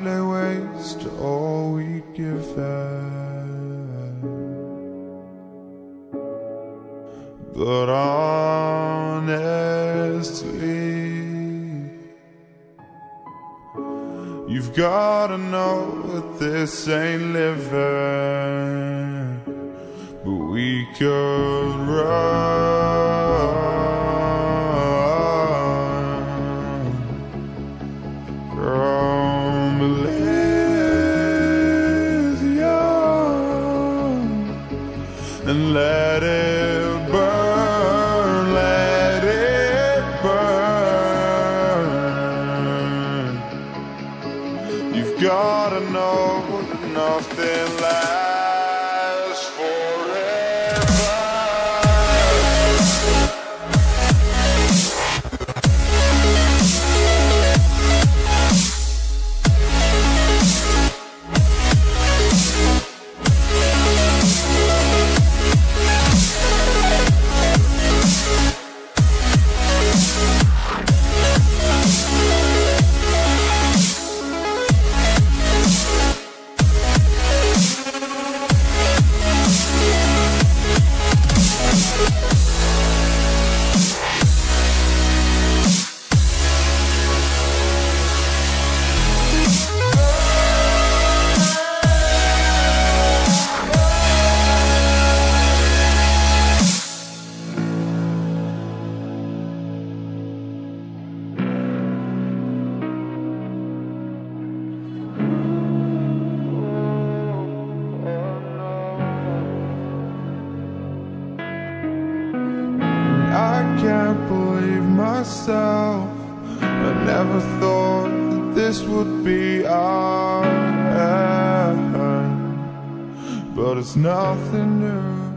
might lay waste to all we'd given, but honestly, you've gotta know that this ain't living, but we could run from Elysium and let it burn, let it burn. You've gotta know that nothing lasts forever. I can't believe myself. I never thought that this would be our end, but it's nothing new.